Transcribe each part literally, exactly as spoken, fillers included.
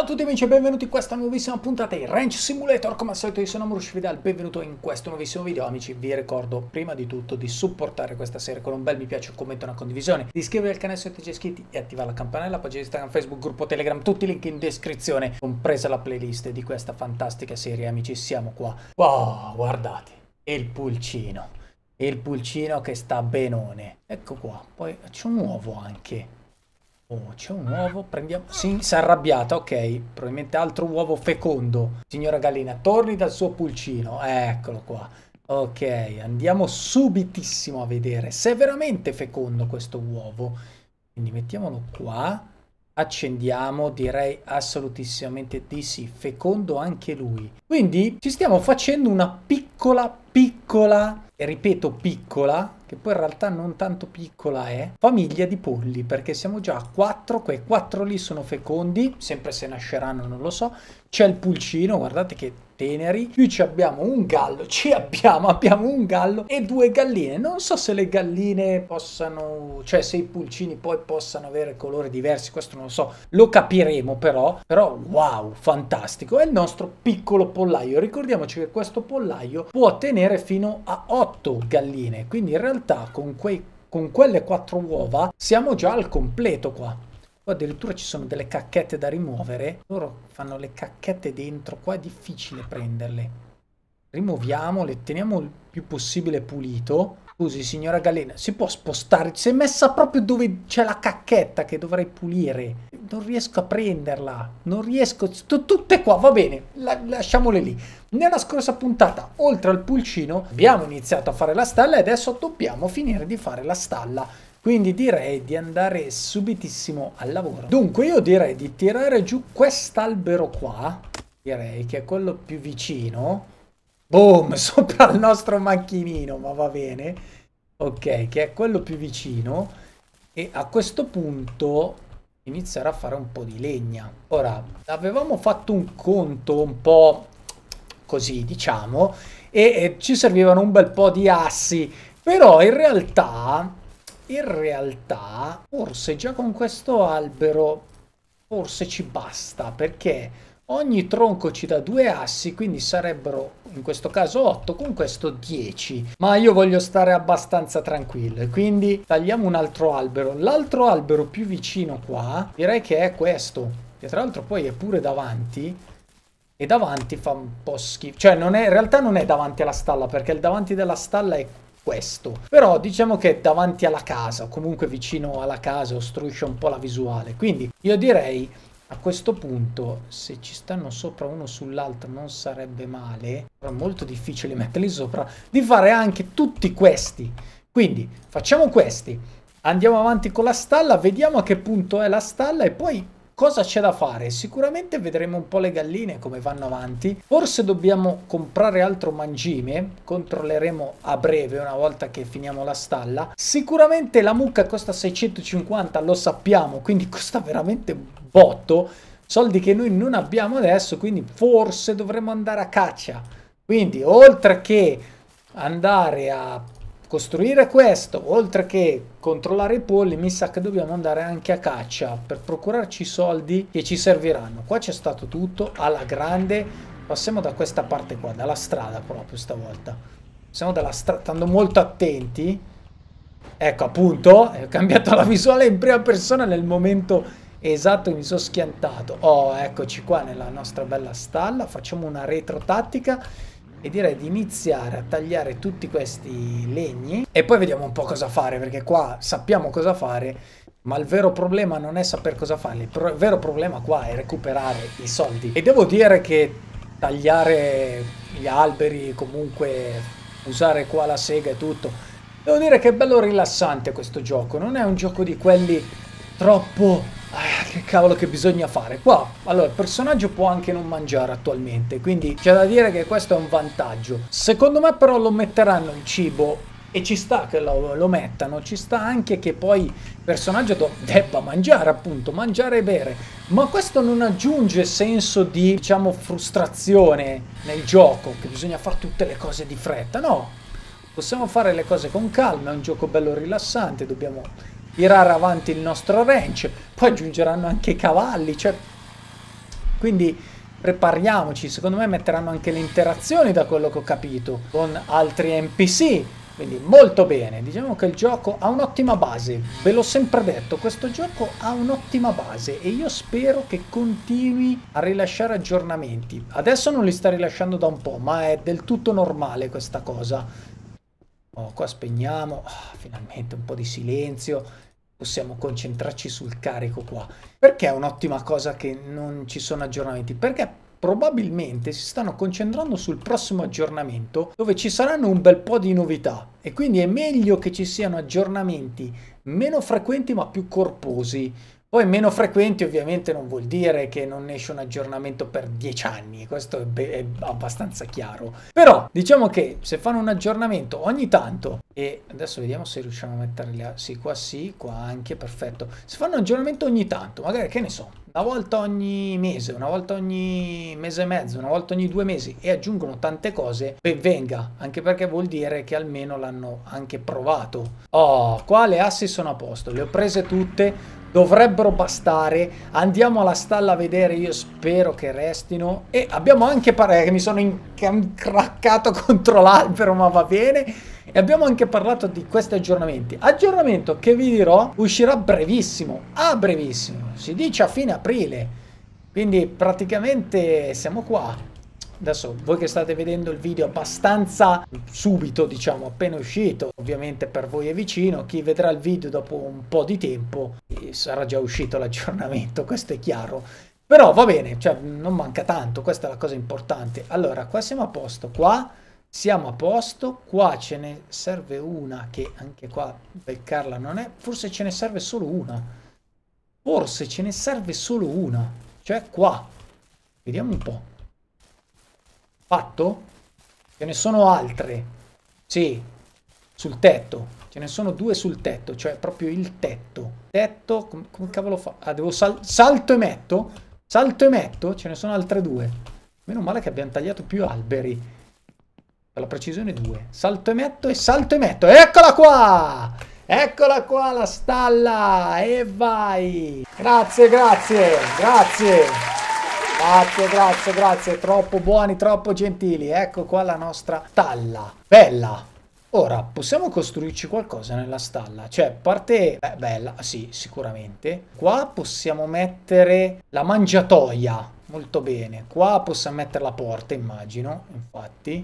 tutti amici e benvenuti in questa nuovissima puntata di Ranch Simulator. Come al solito io sono Amrush Fidel, benvenuto in questo nuovissimo video. Amici, vi ricordo prima di tutto di supportare questa serie con un bel mi piace, un commento e una condivisione, di iscrivervi al canale se siete già iscritti e attivare la campanella, pagina Instagram, Facebook, gruppo Telegram, tutti i link in descrizione, compresa la playlist di questa fantastica serie. Amici, siamo qua. Wow, guardate, e il pulcino, e il pulcino che sta benone. Ecco qua, poi c'è un uovo anche. Oh, c'è un uovo, prendiamo... Sì, si è arrabbiata, ok. Probabilmente altro uovo fecondo. Signora gallina, torni dal suo pulcino. Eccolo qua. Ok, andiamo subitissimo a vedere se è veramente fecondo questo uovo. Quindi mettiamolo qua. Accendiamo, direi assolutissimamente di sì. Fecondo anche lui. Quindi ci stiamo facendo una piccola, piccola... E ripeto piccola, che poi in realtà non tanto piccola è, famiglia di polli, perché siamo già a quattro, quei quattro lì sono fecondi, sempre se nasceranno non lo so, c'è il pulcino, guardate che teneri, qui ci abbiamo un gallo, ci abbiamo, abbiamo un gallo e due galline, non so se le galline possano, cioè se i pulcini poi possano avere colori diversi, questo non lo so, lo capiremo però, però wow, fantastico, è il nostro piccolo pollaio, ricordiamoci che questo pollaio può tenere fino a otto galline, quindi in realtà con, quei, con quelle quattro uova siamo già al completo qua. Qua addirittura ci sono delle cacchette da rimuovere, loro fanno le cacchette dentro, qua è difficile prenderle. Rimuoviamole, teniamo il più possibile pulito. Scusi signora gallina, si può spostare? Si è messa proprio dove c'è la cacchetta che dovrei pulire. Non riesco a prenderla, non riesco, tutte qua, va bene, la, lasciamole lì. Nella scorsa puntata, oltre al pulcino, abbiamo iniziato a fare la stalla e adesso dobbiamo finire di fare la stalla. Quindi direi di andare subitissimo al lavoro. Dunque io direi di tirare giù quest'albero qua, direi che è quello più vicino. Boom, sopra il nostro macchinino, ma va bene. Ok, che è quello più vicino. E a questo punto iniziare a fare un po' di legna. Ora, avevamo fatto un conto un po' così, diciamo, e, e ci servivano un bel po' di assi. Però in realtà... In realtà, forse già con questo albero, forse ci basta, perché ogni tronco ci dà due assi, quindi sarebbero, in questo caso otto, con questo dieci. Ma io voglio stare abbastanza tranquillo, e quindi tagliamo un altro albero. L'altro albero più vicino qua, direi che è questo, che tra l'altro poi è pure davanti, e davanti fa un po' schifo. Cioè, non è, in realtà non è davanti alla stalla, perché il davanti della stalla è questo, però diciamo che è davanti alla casa, comunque vicino alla casa, ostruisce un po' la visuale, quindi io direi a questo punto, se ci stanno sopra uno sull'altro non sarebbe male, però è molto difficile metterli sopra, di fare anche tutti questi. Quindi facciamo questi, andiamo avanti con la stalla, vediamo a che punto è la stalla e poi cosa c'è da fare? Sicuramente vedremo un po' le galline come vanno avanti. Forse dobbiamo comprare altro mangime. Controlleremo a breve una volta che finiamo la stalla. Sicuramente la mucca costa seicentocinquanta, lo sappiamo, quindi costa veramente un botto. Soldi che noi non abbiamo adesso, quindi forse dovremo andare a caccia. Quindi oltre che andare a costruire questo, oltre che controllare i polli, mi sa che dobbiamo andare anche a caccia per procurarci i soldi che ci serviranno. Qua c'è stato tutto alla grande. Passiamo da questa parte qua, dalla strada proprio stavolta. Siamo dalla strada, stando molto attenti. Ecco appunto, ho cambiato la visuale in prima persona nel momento esatto, mi sono schiantato. Oh, eccoci qua nella nostra bella stalla. Facciamo una retro tattica e direi di iniziare a tagliare tutti questi legni e poi vediamo un po' cosa fare, perché qua sappiamo cosa fare, ma il vero problema non è saper cosa fare, il, pro il vero problema qua è recuperare i soldi. E devo dire che tagliare gli alberi, comunque usare qua la sega e tutto, devo dire che è bello rilassante questo gioco, non è un gioco di quelli troppo... Ah, che cavolo che bisogna fare qua. Allora il personaggio può anche non mangiare attualmente, quindi c'è da dire che questo è un vantaggio. Secondo me però lo metteranno il cibo e ci sta che lo, lo mettano, ci sta anche che poi il personaggio debba mangiare, appunto, mangiare e bere, ma questo non aggiunge senso di, diciamo, frustrazione nel gioco, che bisogna fare tutte le cose di fretta. No, possiamo fare le cose con calma, è un gioco bello rilassante, dobbiamo tirare avanti il nostro ranch, poi aggiungeranno anche i cavalli, cioè quindi prepariamoci. Secondo me metteranno anche le interazioni, da quello che ho capito, con altri N P C. Quindi molto bene, diciamo che il gioco ha un'ottima base, ve l'ho sempre detto, questo gioco ha un'ottima base e io spero che continui a rilasciare aggiornamenti. Adesso non li sta rilasciando da un po', ma è del tutto normale questa cosa. Oh, qua spegniamo, ah, finalmente un po' di silenzio, possiamo concentrarci sul carico qua. Perché è un'ottima cosa che non ci sono aggiornamenti? Perché probabilmente si stanno concentrando sul prossimo aggiornamento, dove ci saranno un bel po' di novità e quindi è meglio che ci siano aggiornamenti meno frequenti ma più corposi. Poi meno frequenti ovviamente non vuol dire che non esce un aggiornamento per dieci anni, questo è, è abbastanza chiaro. Però diciamo che se fanno un aggiornamento ogni tanto, e adesso vediamo se riusciamo a metterli a... sì, qua sì, qua anche, perfetto. Se fanno un aggiornamento ogni tanto, magari che ne so, una volta ogni mese, una volta ogni mese e mezzo, una volta ogni due mesi e aggiungono tante cose, ben venga, anche perché vuol dire che almeno l'hanno anche provato. Oh, qua le assi sono a posto, le ho prese tutte. Dovrebbero bastare, andiamo alla stalla a vedere, io spero che restino e abbiamo anche parlato, che mi sono incraccato contro l'albero ma va bene, e abbiamo anche parlato di questi aggiornamenti, aggiornamento che vi dirò uscirà brevissimo, a brevissimo, si dice a fine aprile, quindi praticamente siamo qua. Adesso voi che state vedendo il video abbastanza subito, diciamo, appena uscito, ovviamente per voi è vicino, chi vedrà il video dopo un po' di tempo sarà già uscito l'aggiornamento, questo è chiaro. Però va bene, cioè non manca tanto, questa è la cosa importante. Allora, qua siamo a posto, qua siamo a posto, qua ce ne serve una, che anche qua beccarla non è, forse ce ne serve solo una. Forse ce ne serve solo una, cioè qua. Vediamo un po'. Fatto? Ce ne sono altre. Sì, sul tetto. Ce ne sono due sul tetto, cioè proprio il tetto. Tetto, com come cavolo fa? Ah, devo sal salto e metto? Salto e metto? Ce ne sono altre due. Meno male che abbiamo tagliato più alberi. Per la precisione due. Salto e metto e salto e metto. Eccola qua! Eccola qua la stalla! E vai! Grazie, grazie, grazie! Grazie, grazie, grazie, troppo buoni, troppo gentili. Ecco qua la nostra stalla. Bella. Ora, possiamo costruirci qualcosa nella stalla? Cioè, a parte... Beh, bella, sì, sicuramente. Qua possiamo mettere la mangiatoia. Molto bene. Qua possiamo mettere la porta, immagino, infatti.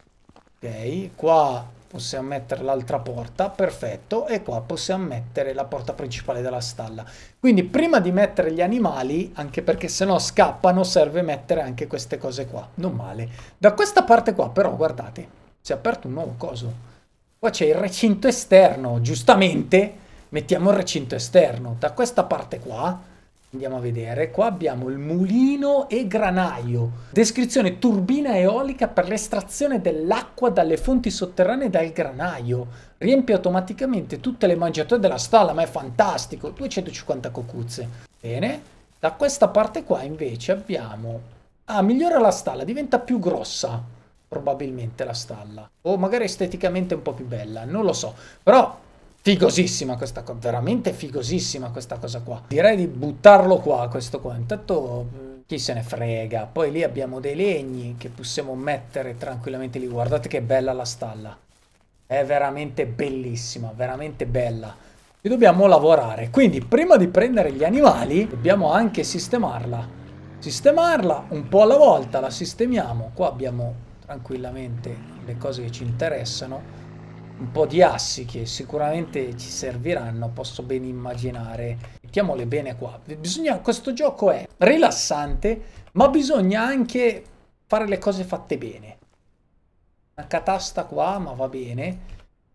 Ok, qua possiamo mettere l'altra porta, perfetto, e qua possiamo mettere la porta principale della stalla. Quindi prima di mettere gli animali, anche perché se no scappano, serve mettere anche queste cose qua, non male. Da questa parte qua però, guardate, si è aperto un nuovo coso. Qua c'è il recinto esterno, giustamente mettiamo il recinto esterno. Da questa parte qua, andiamo a vedere, qua abbiamo il mulino e granaio. Descrizione: turbina eolica per l'estrazione dell'acqua dalle fonti sotterranee dal granaio. Riempie automaticamente tutte le mangiatoie della stalla, ma è fantastico. duecentocinquanta cocuzze. Bene. Da questa parte qua invece abbiamo... Ah, migliora la stalla, diventa più grossa, probabilmente la stalla. O magari esteticamente un po' più bella, non lo so. Però... figosissima questa cosa, veramente figosissima questa cosa qua. Direi di buttarlo qua, questo qua. Intanto chi se ne frega. Poi lì abbiamo dei legni che possiamo mettere tranquillamente lì. Guardate che bella la stalla. È veramente bellissima, veramente bella. E dobbiamo lavorare. Quindi prima di prendere gli animali dobbiamo anche sistemarla. Sistemarla un po' alla volta, la sistemiamo. Qua abbiamo tranquillamente le cose che ci interessano. Un po' di assi che sicuramente ci serviranno, posso ben immaginare. Mettiamole bene qua. Bisogna, questo gioco è rilassante, ma bisogna anche fare le cose fatte bene. Una catasta qua, ma va bene.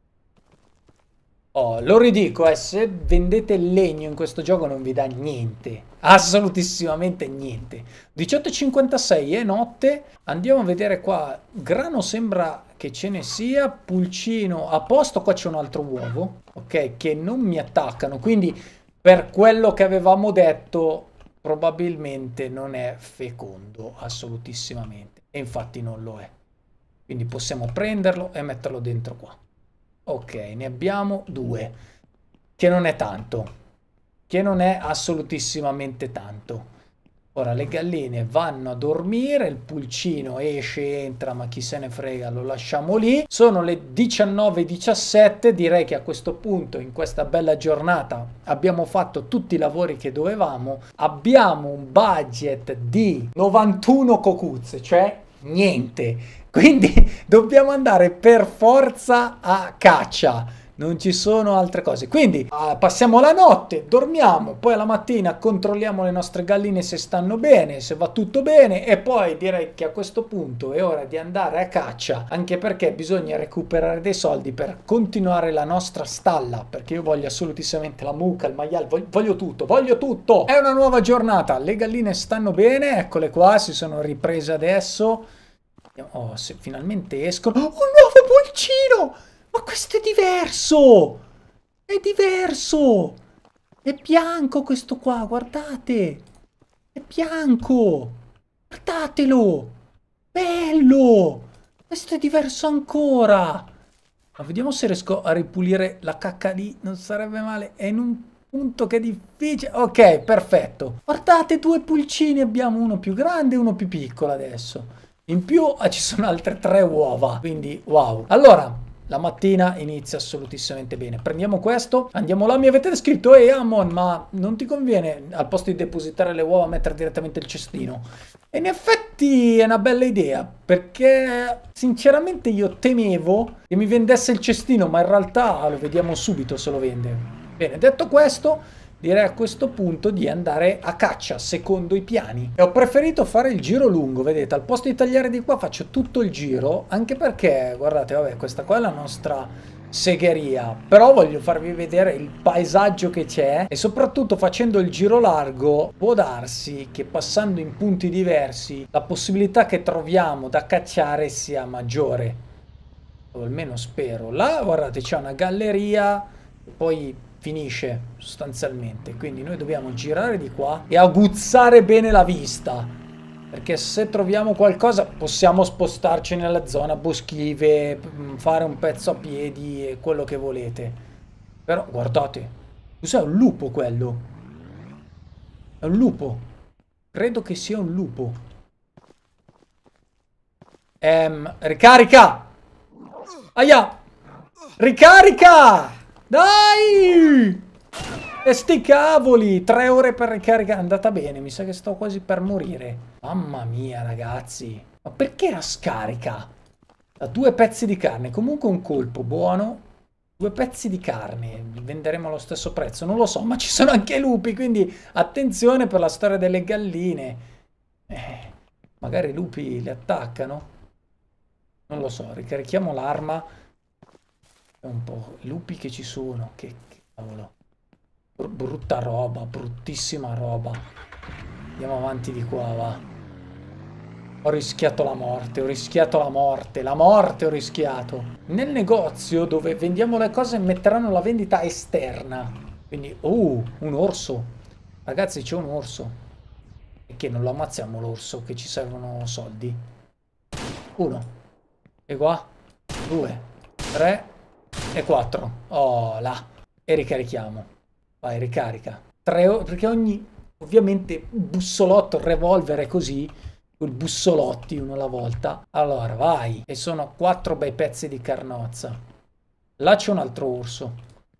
Oh, lo ridico, eh, se vendete il legno in questo gioco non vi dà niente, assolutissimamente niente. diciotto e cinquantasei è notte, andiamo a vedere qua, grano sembra che ce ne sia, pulcino a posto, qua c'è un altro uovo, ok, che non mi attaccano, quindi per quello che avevamo detto probabilmente non è fecondo, assolutissimamente, e infatti non lo è. Quindi possiamo prenderlo e metterlo dentro qua. Ok, ne abbiamo due, che non è tanto, che non è assolutissimamente tanto. Ora le galline vanno a dormire, il pulcino esce, entra, ma chi se ne frega, lo lasciamo lì. Sono le diciannove e diciassette, direi che a questo punto, in questa bella giornata, abbiamo fatto tutti i lavori che dovevamo. Abbiamo un budget di novantuno cocuzze, cioè niente. Quindi dobbiamo andare per forza a caccia. Non ci sono altre cose. Quindi uh, passiamo la notte, dormiamo, poi alla mattina controlliamo le nostre galline se stanno bene, se va tutto bene, e poi direi che a questo punto è ora di andare a caccia, anche perché bisogna recuperare dei soldi per continuare la nostra stalla, perché io voglio assolutissimamente la mucca, il maiale, voglio, voglio tutto, voglio tutto! È una nuova giornata, le galline stanno bene, eccole qua, si sono riprese adesso. Oh, se finalmente escono... Oh, un nuovo pulcino! Ma questo è diverso! È diverso! È bianco questo qua, guardate! È bianco! Guardatelo! Bello! Questo è diverso ancora! Ma vediamo se riesco a ripulire la cacca lì, non sarebbe male. È in un punto che è difficile. Ok, perfetto. Guardate, due pulcini abbiamo, uno più grande e uno più piccolo adesso. In più ah, ci sono altre tre uova, quindi wow. Allora... la mattina inizia assolutissimamente bene. Prendiamo questo, andiamo là. Mi avete scritto: ehi Ammon, ma non ti conviene al posto di depositare le uova mettere direttamente il cestino? E in effetti è una bella idea, perché sinceramente io temevo che mi vendesse il cestino, ma in realtà lo vediamo subito se lo vende. Bene, detto questo, direi a questo punto di andare a caccia secondo i piani. E ho preferito fare il giro lungo, vedete, al posto di tagliare di qua faccio tutto il giro, anche perché guardate, vabbè, questa qua è la nostra segheria, però voglio farvi vedere il paesaggio che c'è, e soprattutto facendo il giro largo può darsi che passando in punti diversi la possibilità che troviamo da cacciare sia maggiore, o almeno spero. Là guardate, c'è una galleria e poi finisce sostanzialmente, quindi noi dobbiamo girare di qua e aguzzare bene la vista, perché se troviamo qualcosa possiamo spostarci nella zona boschive, fare un pezzo a piedi e quello che volete. Però guardate, cos'è? Un lupo quello? È un lupo, credo che sia un lupo. Ehm, ricarica! Aia! Ricarica! Dai! E sti cavoli! Tre ore per ricaricare. È andata bene, mi sa che sto quasi per morire. Mamma mia, ragazzi. Ma perché la scarica? Da due pezzi di carne. Comunque un colpo buono. Due pezzi di carne. Li venderemo allo stesso prezzo. Non lo so, ma ci sono anche lupi, quindi attenzione per la storia delle galline. Eh, magari i lupi li attaccano. Non lo so, ricarichiamo l'arma. Un po' i lupi che ci sono, che, che cavolo, Br brutta roba, bruttissima roba. Andiamo avanti di qua, va. Ho rischiato la morte, ho rischiato la morte, la morte ho rischiato. Nel negozio dove vendiamo le cose metteranno la vendita esterna, quindi, uh, un orso. Ragazzi, c'è un orso. E che non lo ammazziamo l'orso, che ci servono soldi. Uno. E qua. Due. Tre. E quattro. Oh là. E ricarichiamo. Vai, ricarica. Tre, perché ogni, ovviamente, bussolotto, il revolver è così, con bussolotti uno alla volta. Allora, vai. E sono quattro bei pezzi di carnozza. Là c'è un altro orso.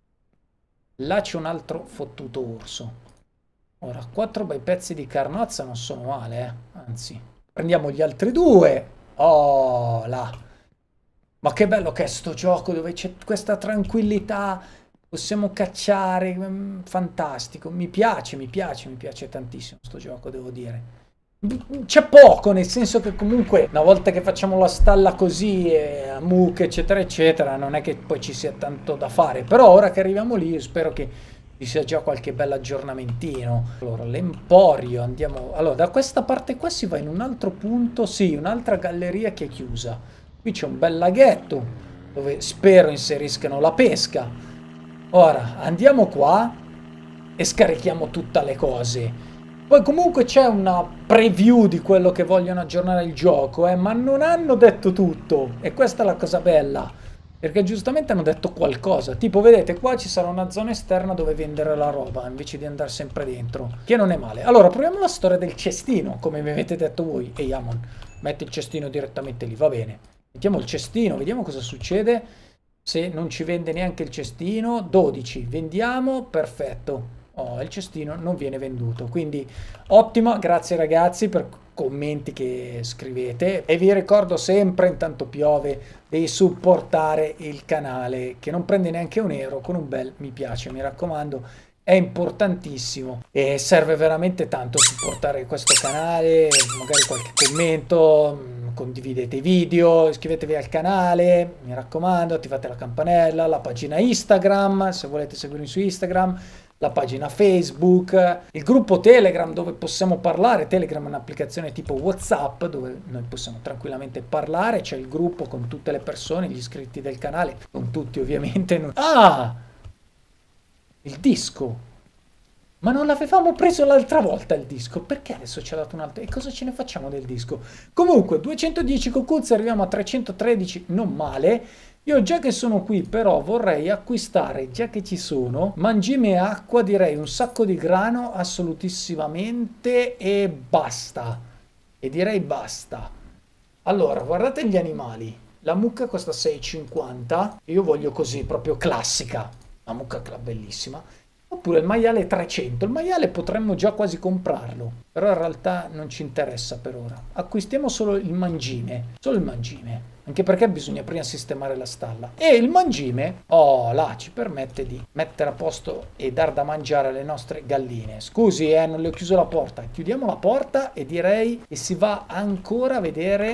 Là c'è un altro fottuto orso. Ora, quattro bei pezzi di carnozza non sono male, eh. Anzi, prendiamo gli altri due. Oh, là. Ma che bello che è sto gioco dove c'è questa tranquillità, possiamo cacciare, fantastico, mi piace, mi piace, mi piace tantissimo sto gioco, devo dire. C'è poco, nel senso che comunque una volta che facciamo la stalla così, e a mucche eccetera eccetera, non è che poi ci sia tanto da fare, però ora che arriviamo lì spero che ci sia già qualche bel aggiornamentino. Allora, l'emporio, andiamo, allora da questa parte qua si va in un altro punto, sì, un'altra galleria che è chiusa. Qui c'è un bel laghetto dove spero inseriscano la pesca. Ora andiamo qua e scarichiamo tutte le cose. Poi comunque c'è una preview di quello che vogliono aggiornare il gioco, eh, ma non hanno detto tutto. E questa è la cosa bella. Perché giustamente hanno detto qualcosa, tipo vedete qua ci sarà una zona esterna dove vendere la roba invece di andare sempre dentro, che non è male. Allora proviamo la storia del cestino, come mi avete detto voi. Ehi Amon, metti il cestino direttamente lì, va bene. Mettiamo il cestino, vediamo cosa succede se non ci vende neanche il cestino. Dodici, vendiamo, perfetto. Oh, il cestino non viene venduto, quindi ottimo, grazie ragazzi per commenti che scrivete e vi ricordo sempre, intanto piove, di supportare il canale che non prende neanche un euro con un bel mi piace, mi raccomando, è importantissimo e serve veramente tanto supportare questo canale, magari qualche commento, condividete i video, iscrivetevi al canale, mi raccomando, attivate la campanella, la pagina Instagram se volete seguirmi su Instagram, la pagina Facebook, il gruppo Telegram dove possiamo parlare. Telegram è un'applicazione tipo WhatsApp dove noi possiamo tranquillamente parlare, c'è il gruppo con tutte le persone, gli iscritti del canale, non tutti ovviamente. Non... Ah! Il disco! Ma non l'avevamo preso l'altra volta il disco, perché adesso ci ha dato un altro? E cosa ce ne facciamo del disco? Comunque, duecentodieci cocuzze, arriviamo a trecentotredici, non male. Io già che sono qui però vorrei acquistare, già che ci sono, mangime e acqua, direi un sacco di grano assolutissimamente e basta. E direi basta. Allora, guardate gli animali. La mucca costa sei e cinquanta, io voglio così, proprio classica. La mucca bellissima. Oppure il maiale trecento, il maiale potremmo già quasi comprarlo, però in realtà non ci interessa per ora. Acquistiamo solo il mangime, solo il mangime, anche perché bisogna prima sistemare la stalla. E il mangime, oh là, ci permette di mettere a posto e dar da mangiare alle nostre galline. Scusi, eh, non le ho chiuso la porta, chiudiamo la porta e direi che si va ancora a vedere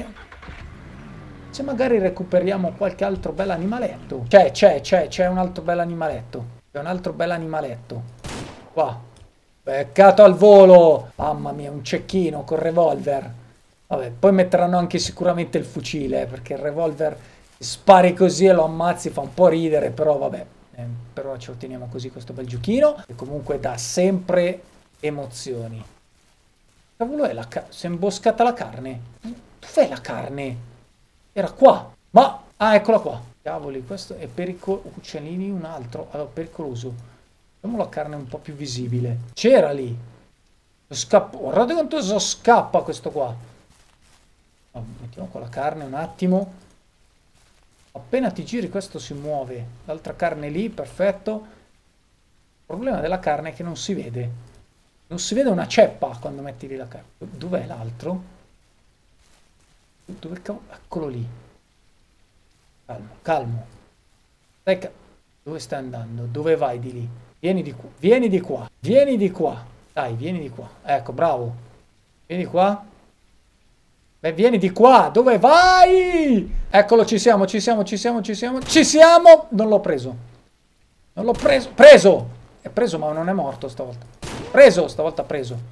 se magari recuperiamo qualche altro bel animaletto. C'è, c'è, c'è, c'è un altro bel animaletto. C'è un altro bel animaletto. Qua. Beccato al volo. Mamma mia, un cecchino col revolver. Vabbè, poi metteranno anche sicuramente il fucile, perché il revolver spari così e lo ammazzi, fa un po' ridere, però vabbè. Eh, però ci otteniamo così questo bel giochino, che comunque dà sempre emozioni. Cavolo è la carne? Si è imboscata la carne? Dov'è la carne? Era qua. Ma... Ah, eccola qua. Cavoli, questo è pericoloso. Uccellini, un altro. Allora, pericoloso. Facciamo la carne un po' più visibile. C'era lì. Scappo. Guardate quanto scappa questo qua. Oh, mettiamo qua la carne un attimo. Appena ti giri questo si muove. L'altra carne lì, perfetto. Il problema della carne è che non si vede. Non si vede una ceppa quando metti lì la carne. Dov'è l'altro? Dove cavolo? Eccolo lì. Calmo, calmo. Dai, ca dove stai andando? Dove vai di lì? Vieni di qua. Vieni di qua. Vieni di qua. Dai, vieni di qua. Ecco, bravo. Vieni qua. Beh, vieni di qua. Dove vai? Eccolo, ci siamo, ci siamo, ci siamo, ci siamo. Ci siamo! Non l'ho preso. Non l'ho preso. Preso! È preso, ma non è morto stavolta. Preso, stavolta preso.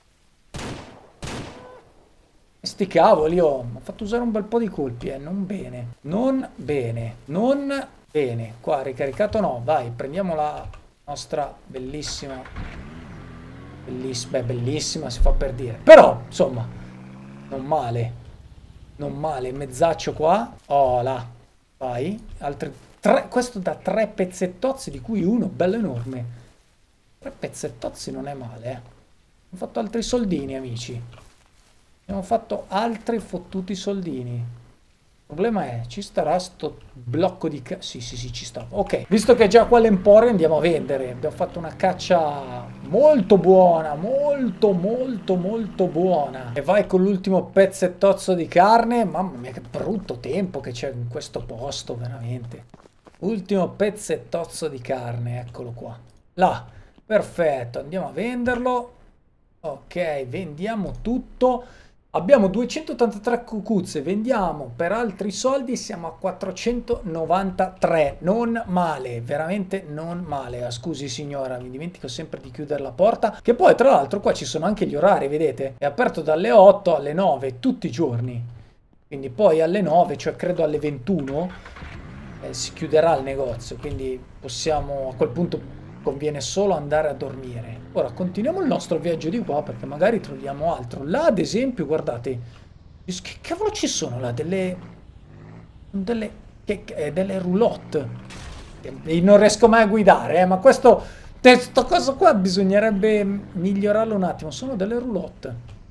Sti cavoli, oh, mi ha fatto usare un bel po' di colpi, eh, non bene, non bene, non bene. Qua ricaricato no, vai, prendiamo la nostra bellissima, bellissima, beh, bellissima si fa per dire, però, insomma, non male, non male, mezzaccio qua, oh là, vai, altri tre, questo da tre pezzettozzi, di cui uno bello enorme, tre pezzettozzi non è male, eh. Ho fatto altri soldini, amici. Abbiamo fatto altri fottuti soldini. Il problema è, ci starà sto blocco di... Sì, sì, sì, ci sta. Ok, visto che è già qua l'emporio andiamo a vendere. Abbiamo fatto una caccia molto buona, molto, molto, molto buona. E vai con l'ultimo pezzettozzo di carne. Mamma mia, che brutto tempo che c'è in questo posto, veramente. Ultimo pezzettozzo di carne, eccolo qua. Là, perfetto, andiamo a venderlo. Ok, vendiamo tutto. Abbiamo duecentottantatré cucuzze, vendiamo per altri soldi, siamo a quattrocentonovantatré, non male, veramente non male. Ah, scusi signora, mi dimentico sempre di chiudere la porta, che poi tra l'altro qua ci sono anche gli orari, vedete? È aperto dalle otto alle nove tutti i giorni, quindi poi alle nove, cioè credo alle ventuno, eh, si chiuderà il negozio, quindi possiamo, a quel punto conviene solo andare a dormire. Ora continuiamo il nostro viaggio di qua perché magari troviamo altro. Là ad esempio, guardate, che cavolo ci sono là? Delle... delle... Che, che delle roulotte. E non riesco mai a guidare, eh, ma questo, questa cosa qua bisognerebbe migliorarlo un attimo. Sono delle roulotte.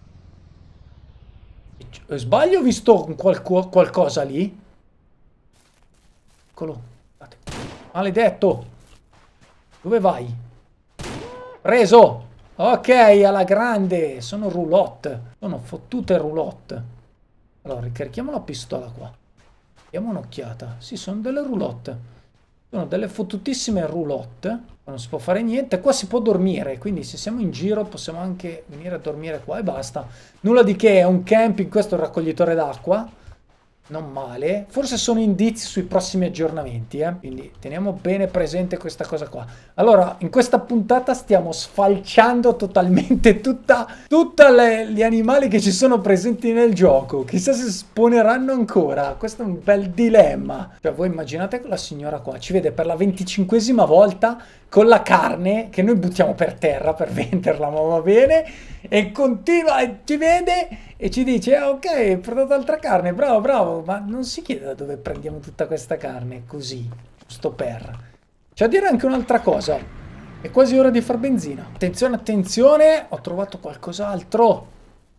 Sbaglio, ho visto qualco, qualcosa lì? Eccolo. Maledetto. Dove vai? Preso. Ok, alla grande. Sono roulotte. Sono fottute roulotte. Allora, ricarichiamo la pistola qua. Diamo un'occhiata. Sì, sono delle roulotte. Sono delle fottutissime roulotte. Non si può fare niente. Qua si può dormire. Quindi se siamo in giro possiamo anche venire a dormire qua e basta. Nulla di che. È un camping. Questo è un raccoglitore d'acqua. Non male. Forse sono indizi sui prossimi aggiornamenti, eh? Quindi teniamo bene presente questa cosa qua. Allora, in questa puntata stiamo sfalciando totalmente tutta, tutta le, gli animali che ci sono presenti nel gioco. Chissà se spawneranno ancora. Questo è un bel dilemma. Cioè, voi immaginate quella signora qua. Ci vede per la venticinquesima volta con la carne che noi buttiamo per terra per venderla, ma va bene. E continua, e ci vede e ci dice, ah, ok, ho portato altra carne, bravo, bravo, ma non si chiede da dove prendiamo tutta questa carne, così, giusto per. C'è a dire anche un'altra cosa, è quasi ora di far benzina. Attenzione, attenzione, ho trovato qualcos'altro.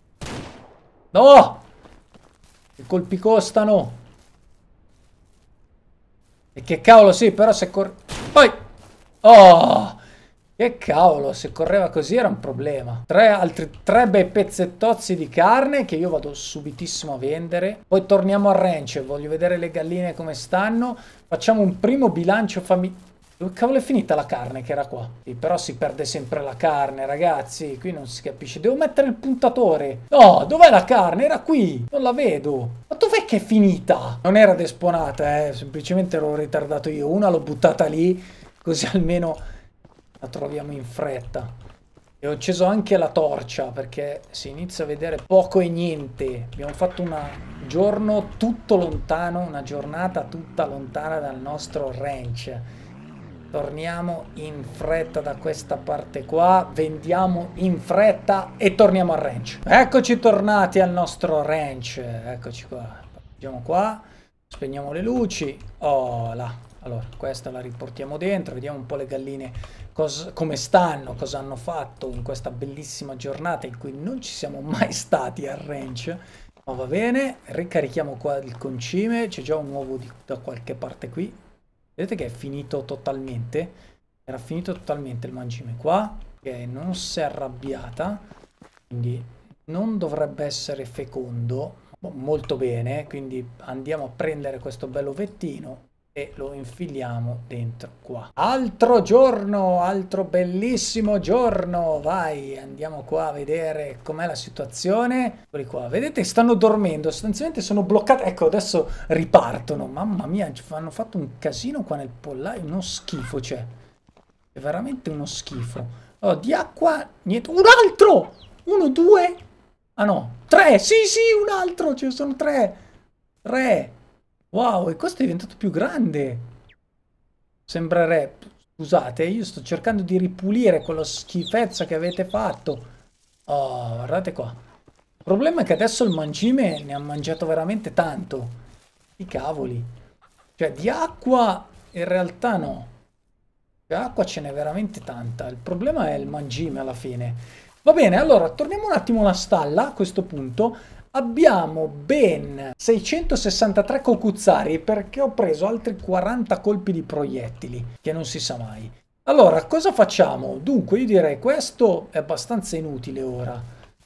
No! I colpi costano. E che cavolo, sì, però se corre. Poi! Oh! Che cavolo, se correva così era un problema. Tre altri tre bei pezzettozzi di carne che io vado subitissimo a vendere. Poi torniamo al ranch, voglio vedere le galline come stanno. Facciamo un primo bilancio familiare. Dove cavolo è finita la carne che era qua? Sì, però si perde sempre la carne, ragazzi. Qui non si capisce. Devo mettere il puntatore. No, dov'è la carne? Era qui. Non la vedo. Ma dov'è che è finita? Non era despawnata, eh. Semplicemente ero ritardato io. Una l'ho buttata lì, così almeno la troviamo in fretta. E ho acceso anche la torcia perché si inizia a vedere poco e niente. Abbiamo fatto un giorno tutto lontano, una giornata tutta lontana dal nostro ranch. Torniamo in fretta da questa parte qua, vendiamo in fretta e torniamo al ranch. Eccoci tornati al nostro ranch. Eccoci qua. Andiamo qua, spegniamo le luci. Oh là. Allora, questa la riportiamo dentro, vediamo un po' le galline cosa, come stanno, cosa hanno fatto in questa bellissima giornata in cui non ci siamo mai stati al ranch. Ma va bene, ricarichiamo qua il concime, c'è già un uovo di, da qualche parte qui. Vedete che è finito totalmente? Era finito totalmente il mangime qua, che non si è arrabbiata, quindi non dovrebbe essere fecondo. Molto bene, quindi andiamo a prendere questo bello ovettino e lo infiliamo dentro qua. Altro giorno, altro bellissimo giorno. Vai, andiamo qua a vedere com'è la situazione. Eccoli qua, vedete, stanno dormendo, sostanzialmente sono bloccati. Ecco, adesso ripartono. Mamma mia, hanno fatto un casino qua nel pollaio, uno schifo c'è. È veramente uno schifo. Allora, di acqua, niente. Un altro! Uno, due. Ah no, tre, sì sì, un altro, ce ne sono tre. Tre. Wow, e questo è diventato più grande. Sembrerebbe. Scusate, io sto cercando di ripulire quella schifezza che avete fatto. Oh, guardate qua. Il problema è che adesso il mangime ne ha mangiato veramente tanto. I cavoli. Cioè, di acqua in realtà no. Di acqua ce n'è veramente tanta. Il problema è il mangime alla fine. Va bene, allora, torniamo un attimo alla stalla a questo punto. Abbiamo ben seicentosessantatré cocuzzari perché ho preso altri quaranta colpi di proiettili, che non si sa mai. Allora, cosa facciamo? Dunque, io direi questo è abbastanza inutile ora.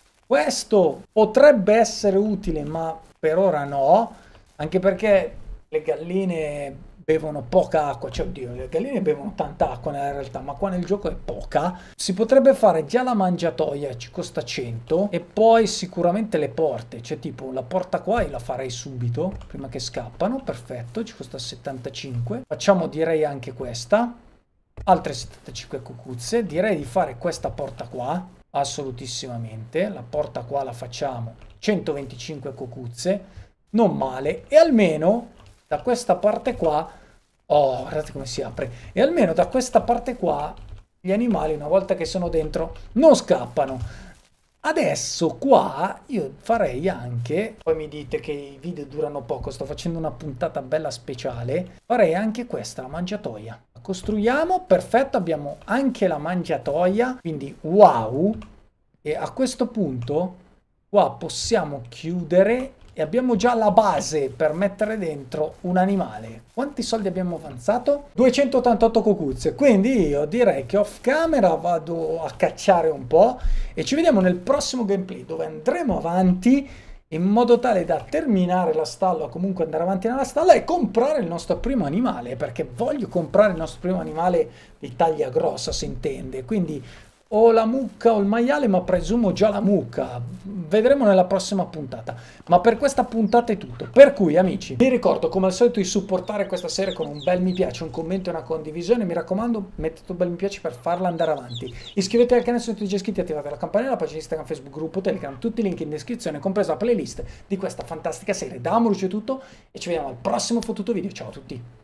Questo potrebbe essere utile, ma per ora no, anche perché le galline bevono poca acqua, cioè oddio, le galline bevono tanta acqua nella realtà, ma qua nel gioco è poca. Si potrebbe fare già la mangiatoia, ci costa cento, e poi sicuramente le porte, cioè tipo la porta qua io la farei subito, prima che scappano, perfetto, ci costa settantacinque. Facciamo direi anche questa, altre settantacinque cucuzze, direi di fare questa porta qua, assolutissimamente, la porta qua la facciamo, centoventicinque cucuzze, non male, e almeno da questa parte qua, oh, guardate come si apre, e almeno da questa parte qua gli animali una volta che sono dentro non scappano. Adesso qua io farei anche, poi mi dite che i video durano poco, sto facendo una puntata bella speciale, farei anche questa, la mangiatoia. Costruiamo, perfetto, abbiamo anche la mangiatoia, quindi wow, e a questo punto qua possiamo chiudere e abbiamo già la base per mettere dentro un animale. Quanti soldi abbiamo avanzato? duecentottantotto cocuzze, quindi io direi che off camera vado a cacciare un po' e ci vediamo nel prossimo gameplay dove andremo avanti in modo tale da terminare la stalla o comunque andare avanti nella stalla e comprare il nostro primo animale, perché voglio comprare il nostro primo animale di taglia grossa, si intende, quindi o la mucca o il maiale, ma presumo già la mucca. Vedremo nella prossima puntata. Ma per questa puntata è tutto. Per cui, amici, vi ricordo come al solito di supportare questa serie con un bel mi piace, un commento e una condivisione. Mi raccomando, mettete un bel mi piace per farla andare avanti. Iscrivetevi al canale se non siete già iscritti, attivate la campanella, pagina Instagram, Facebook, gruppo, Telegram, tutti i link in descrizione, compresa la playlist di questa fantastica serie. Da Amorucci è tutto e ci vediamo al prossimo fottuto video. Ciao a tutti!